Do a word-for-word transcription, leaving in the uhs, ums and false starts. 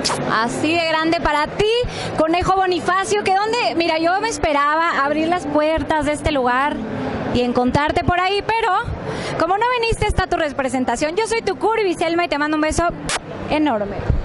Así de grande para ti, Conejo Bonifacio, que donde, mira, yo me esperaba abrir las puertas de este lugar y encontrarte por ahí, pero como no viniste, está tu representación. Yo soy tu Curi Biselma y te mando un beso enorme.